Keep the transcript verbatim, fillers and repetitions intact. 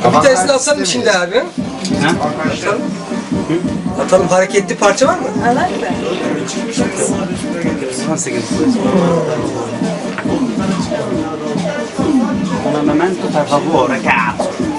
Bir tanesini atalım şimdi abi. Ha? Atalım. Atalım. Hareketli parça var mı? Alalım mı? on sekiz. Una memento per favore, cazzo.